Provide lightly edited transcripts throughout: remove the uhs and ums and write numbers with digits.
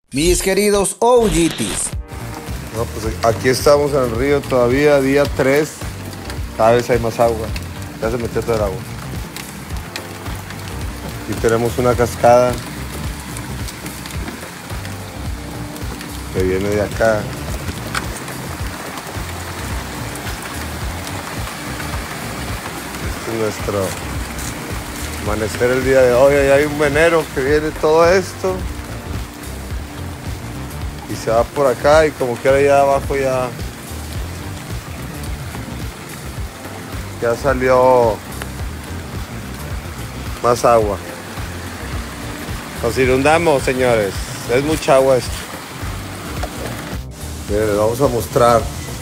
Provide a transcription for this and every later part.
Mis queridos OGTs. No, pues aquí estamos en el río todavía, día 3. Cada vez hay más agua. Ya se metió todo el agua. Aquí tenemos una cascada que viene de acá. Este es nuestro amanecer el día de hoy. Ahí hay un venero que viene todo esto. Y se va por acá y como que ahora allá abajo ya salió más agua. Nos inundamos, señores. Es mucha agua esto. Miren, les vamos a mostrar.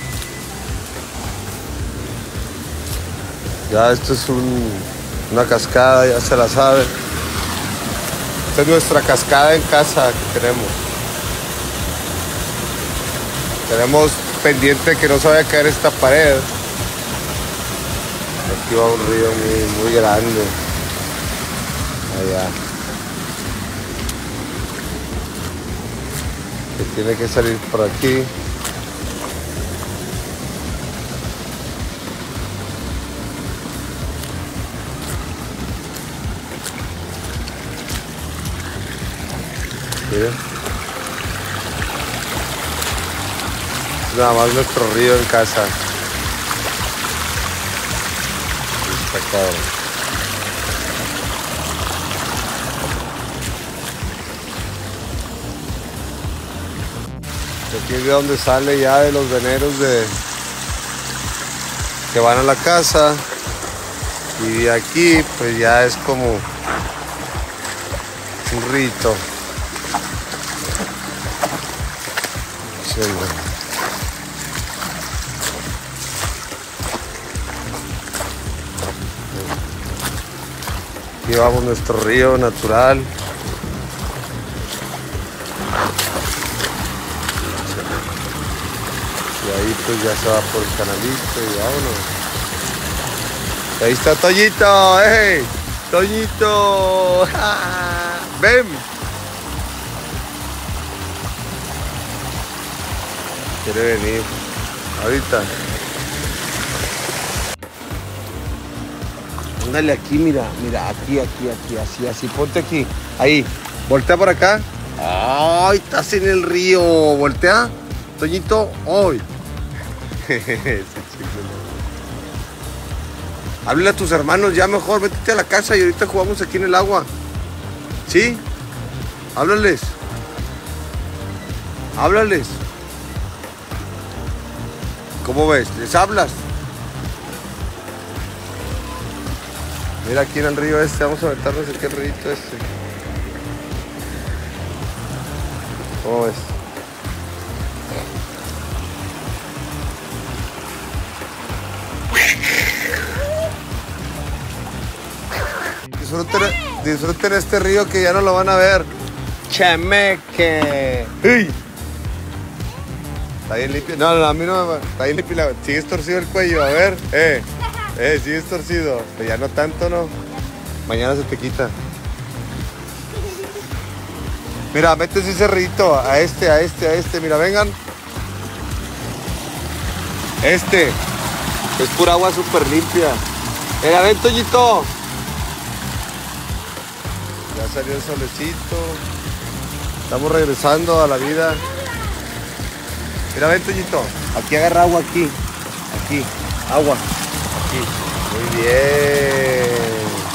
Ya esto es una cascada, ya se la saben. Esta es nuestra cascada en casa que tenemos. Tenemos pendiente que no se vaya a caer esta pared. Aquí va un río muy grande. Allá. Que tiene que salir por aquí. Miren. Nada más nuestro río en casa. Está cabrón. Aquí es de donde sale ya de los veneros que van a la casa. Y de aquí pues ya es como un rito. Sí, aquí vamos nuestro río natural. Y ahí pues ya se va por el canalito y vámonos. Y ahí está Toñito, ¡hey! ¡Toñito! ¡Ven! Quiere venir ahorita. Ándale aquí, mira, aquí, así, ponte aquí, ahí, voltea por acá. ¡Ay, estás en el río! Voltea, Toñito, ¡ay! Háblale a tus hermanos ya mejor, métete a la casa y ahorita jugamos aquí en el agua. ¿Sí? Háblales. Háblales. ¿Cómo ves? ¿Les hablas? Mira aquí en el río este, vamos a meternos aquí en el río este. ¿Cómo ves? Disfruten este río que ya no lo van a ver. Chameque. ¡Hey! Está bien limpio. No, a mí no me... Está bien limpio. Sigues torcido el cuello, a ver. Sigues torcido. Pero ya no tanto, ¿no? Mañana se te quita. Mira, métese ese rito. A este. Mira, vengan. Es pura agua súper limpia. Mira, ven, Toñito. Ya salió el solecito. Estamos regresando a la vida. Mira, ven, Toñito. Aquí agarra agua, aquí. Aquí. Agua. Aquí. Muy bien.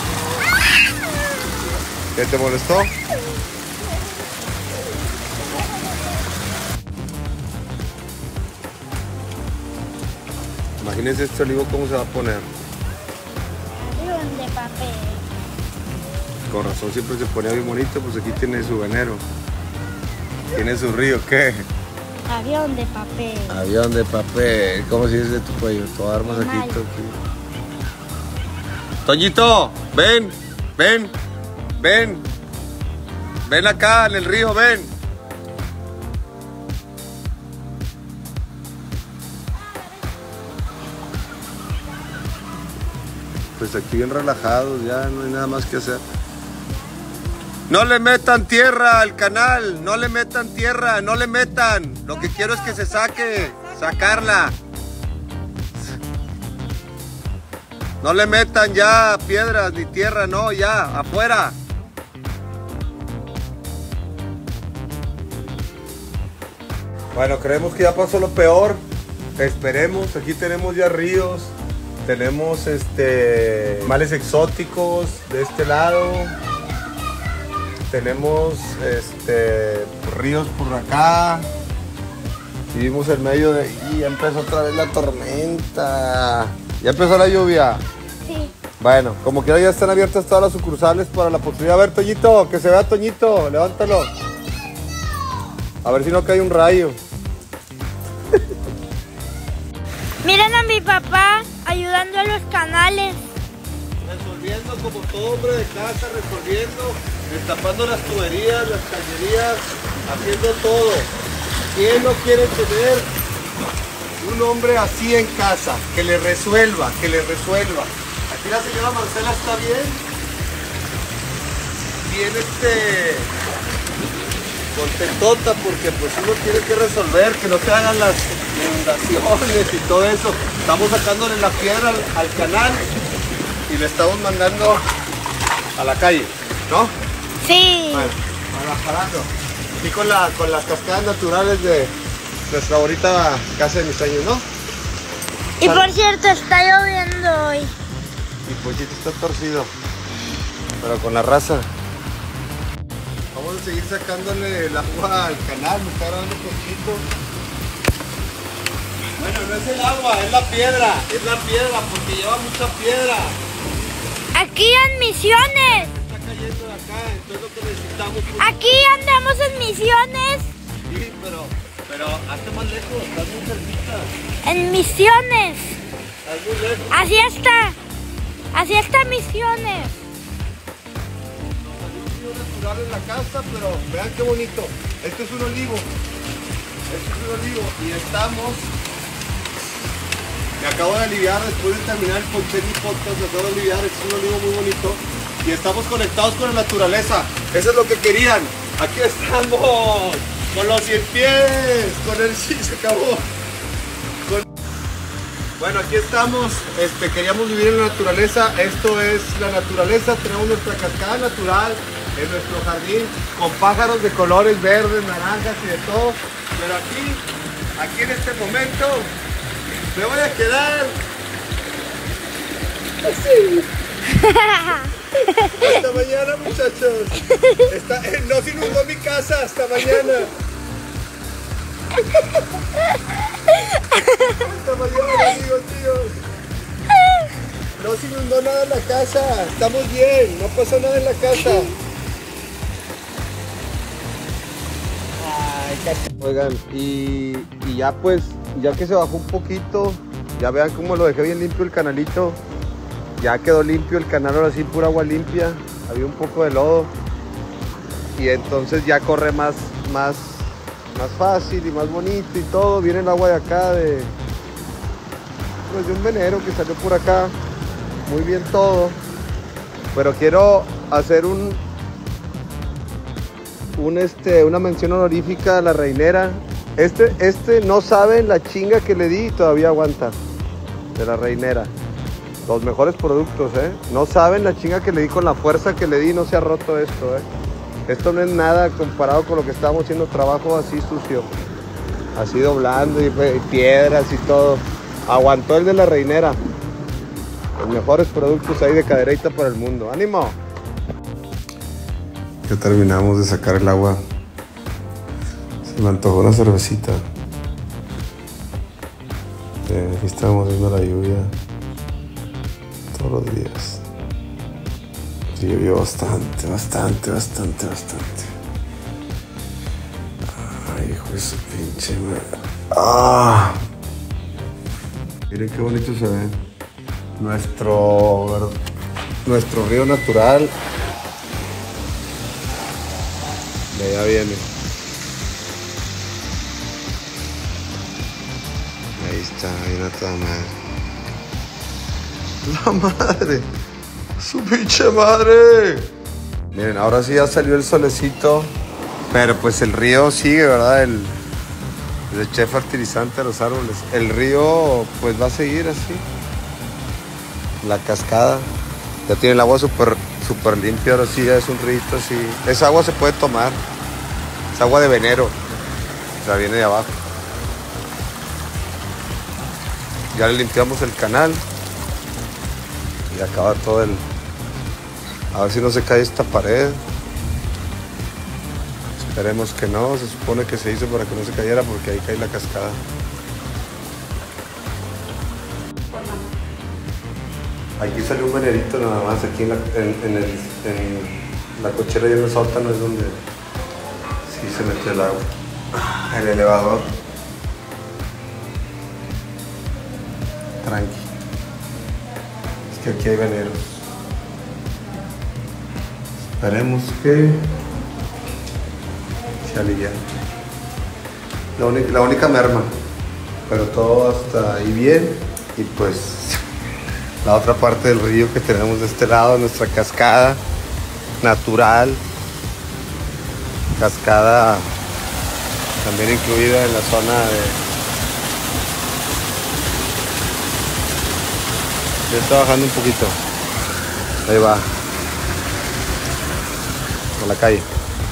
¿Qué te molestó? Imagínense este olivo cómo se va a poner. Avión de papel. Con razón siempre se ponía bien bonito, pues aquí tiene su venero. Tiene su río, ¿qué? Avión de papel. Avión de papel. ¿Cómo se dice de tu cuello? Todo armas aquí, todo aquí. Toñito, ven. Ven acá en el río, ven. Pues aquí bien relajados, ya no hay nada más que hacer. No le metan tierra al canal, no le metan tierra, no le metan. Lo que quiero es que se saque, sacarla. No le metan ya piedras ni tierra, no, ya, afuera. Bueno, creemos que ya pasó lo peor. Esperemos, aquí tenemos ya ríos, tenemos animales exóticos de este lado. Tenemos ríos por acá. Vivimos en medio de... Y ya empezó otra vez la tormenta. ¿Ya empezó la lluvia? Sí. Bueno, como quiera ya están abiertas todas las sucursales para la posibilidad. A ver, Toñito, que se vea Toñito, levántalo. A ver si no cae un rayo. Miren a mi papá ayudando a los canales. Resolviendo como todo hombre de casa, resolviendo, destapando las tuberías, las cañerías, haciendo todo. ¿Quién no quiere tener un hombre así en casa? Que le resuelva, que le resuelva. Aquí la señora Marcela está bien. Bien contentota porque pues uno tiene que resolver, que no se hagan las inundaciones y todo eso. Estamos sacándole la piedra al canal y le estamos mandando a la calle, ¿no? Sí. Bueno, parando. Aquí con las cascadas naturales de nuestra bonita casa de mis sueños, ¿no? Y por cierto, está lloviendo hoy. Y Pochito está torcido, pero con la raza. Vamos a seguir sacándole el agua al canal, me está grabando Pochito. Bueno, no es el agua, es la piedra porque lleva mucha piedra. Aquí en Misiones. Está cayendo de acá, entonces lo que necesitamos es... Aquí andamos en Misiones. Sí, pero hazte más lejos, estás muy cerquita. En Misiones. Estás muy lejos. Así está Misiones. Natural en la casa, pero vean qué bonito. Este es un olivo. Y estamos... Me acabo de aliviar después de terminar el Poncheni Podcast, me acabo de aliviar, es un olivo muy bonito. Y estamos conectados con la naturaleza. Eso es lo que querían. Aquí estamos. Con los 100 pies. Con el sí, se acabó. Bueno, aquí estamos. Queríamos vivir en la naturaleza. Esto es la naturaleza. Tenemos nuestra cascada natural en nuestro jardín con pájaros de colores verdes, naranjas y de todo. Pero aquí en este momento me voy a quedar así. Hasta mañana, muchachos. No se inundó mi casa. Hasta mañana. Hasta mañana, amigos míos. No se inundó nada en la casa. Estamos bien. No pasó nada en la casa. Oigan, y ya pues, ya que se bajó un poquito, ya vean cómo lo dejé bien limpio el canalito. Ya quedó limpio el canal, ahora sí, pura agua limpia. Había un poco de lodo. Y entonces ya corre más fácil y más bonito y todo. Viene el agua de acá, de un venero que salió por acá. Muy bien todo. Pero quiero hacer una mención honorífica a la reinera. No saben la chinga que le di y todavía aguanta. De la reinera. Los mejores productos, No saben la chinga que le di con la fuerza que le di, no se ha roto esto, Esto no es nada comparado con lo que estábamos haciendo, trabajo así sucio. Así doblando y piedras y todo. Aguantó el de la reinera. Los mejores productos ahí de Cadereyta para el mundo. ¡Ánimo! Ya terminamos de sacar el agua. Se me antojó una cervecita. Aquí estamos viendo la lluvia todos los días. Sí, llovió bastante. Ay, hijo de su pinche madre. ¡Ah! Miren qué bonito se ve. Nuestro río natural. De allá viene. Ahí está, viene a toda madre. ¡La madre! ¡Su pinche madre! Miren, ahora sí ya salió el solecito, pero pues el río sigue, ¿verdad? El eché fertilizante a los árboles. El río pues va a seguir así. La cascada ya tiene el agua súper limpia, ahora sí ya es un río así. Esa agua se puede tomar, es agua de venero, o sea, viene de abajo. Ya le limpiamos el canal y acaba todo el... A ver si no se cae esta pared. Esperemos que no, se supone que se hizo para que no se cayera porque ahí cae la cascada. Aquí salió un venerito nada más, aquí en la cochera y en el sótano es donde sí se metió el agua. El elevador. Tranqui. Es que aquí hay veneros. Esperemos que se aliviane. La única merma. Pero todo hasta ahí bien. Y pues la otra parte del río que tenemos de este lado, nuestra cascada natural. Cascada también incluida en la zona de... Ya está bajando un poquito. Ahí va. A la calle.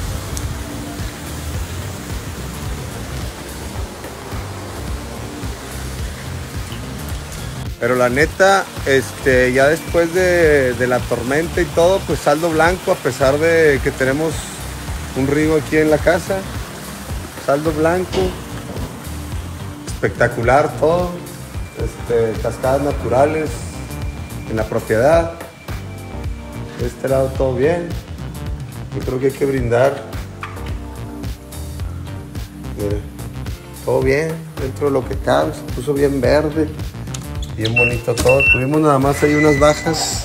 Pero la neta, ya después de la tormenta y todo, pues saldo blanco, a pesar de que tenemos un río aquí en la casa. Saldo blanco. Espectacular todo. Cascadas naturales en la propiedad. De este lado todo bien. Yo creo que hay que brindar. Mire, todo bien, dentro de lo que cabe, se puso bien verde, bien bonito todo. Tuvimos nada más ahí unas bajas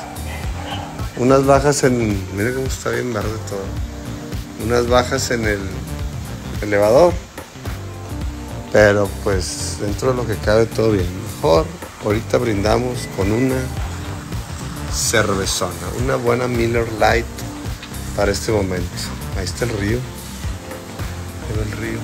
en... Miren cómo está bien verde todo. Unas bajas en el elevador. Pero pues dentro de lo que cabe todo bien. Mejor ahorita brindamos con una cervezona, una buena Miller Lite para este momento. Ahí está el río. Ahí va el río.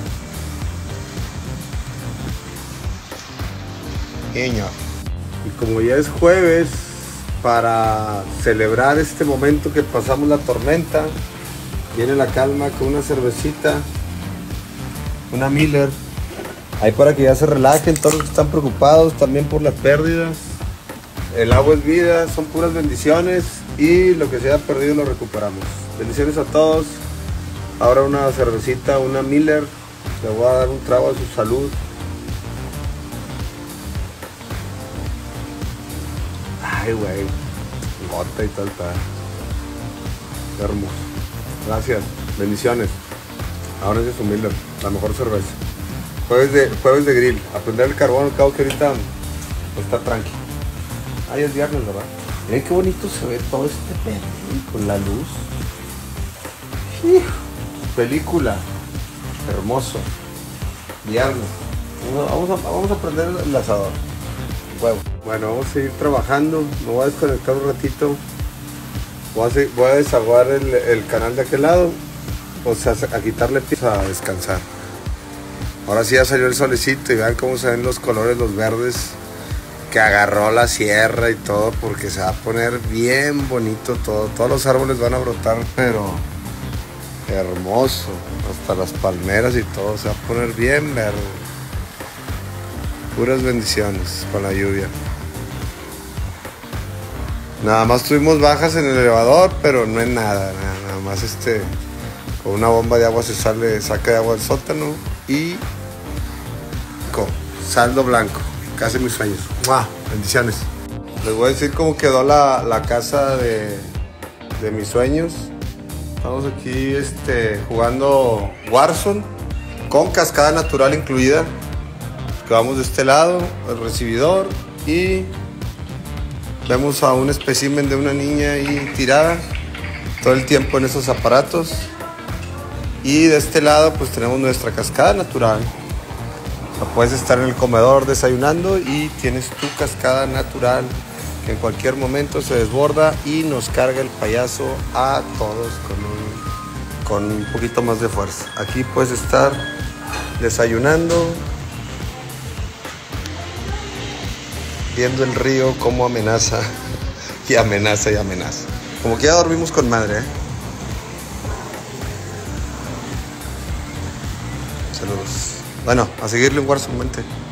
Niño. Y como ya es jueves, para celebrar este momento que pasamos la tormenta, viene la calma con una cervecita, una Miller. Ahí para que ya se relajen todos los que están preocupados también por las pérdidas. El agua es vida, son puras bendiciones y lo que se haya perdido lo recuperamos. Bendiciones a todos. Ahora una cervecita, una Miller. Le voy a dar un trago a su salud. Ay, güey. Gota y tal. Qué hermoso. Gracias. Bendiciones. Ahora es su Miller, la mejor cerveza. Jueves de grill. A prender el carbón, al cabo que ahorita está tranqui. Ay, es viernes, ¿verdad? Miren qué bonito se ve todo este pedo con la luz. Película. Hermoso. Viernes. Vamos a prender el asador. Huevo. Bueno, vamos a seguir trabajando. Me voy a desconectar un ratito. Voy a desaguar el canal de aquel lado. O sea, a quitarle pieza a descansar. Ahora sí ya salió el solecito y vean cómo se ven los colores, los verdes que agarró la sierra y todo, porque se va a poner bien bonito todo. Todos los árboles van a brotar, pero hermoso. Hasta las palmeras y todo se va a poner bien verde. Puras bendiciones con la lluvia. Nada más tuvimos bajas en el elevador, pero no es nada. Nada más con una bomba de agua se saca de agua del sótano y con saldo blanco. Casi mis sueños. ¡Mua! Bendiciones. Les voy a decir cómo quedó la casa de mis sueños. Estamos aquí jugando Warzone con cascada natural incluida. Vamos de este lado, el recibidor, y vemos a un espécimen de una niña ahí tirada todo el tiempo en esos aparatos. Y de este lado pues tenemos nuestra cascada natural. O sea, puedes estar en el comedor desayunando y tienes tu cascada natural que en cualquier momento se desborda y nos carga el payaso a todos con un poquito más de fuerza. Aquí puedes estar desayunando, viendo el río cómo amenaza y amenaza y amenaza. Como que ya dormimos con madre, ¿eh? Saludos. Bueno, a seguirle en Warzone, mente.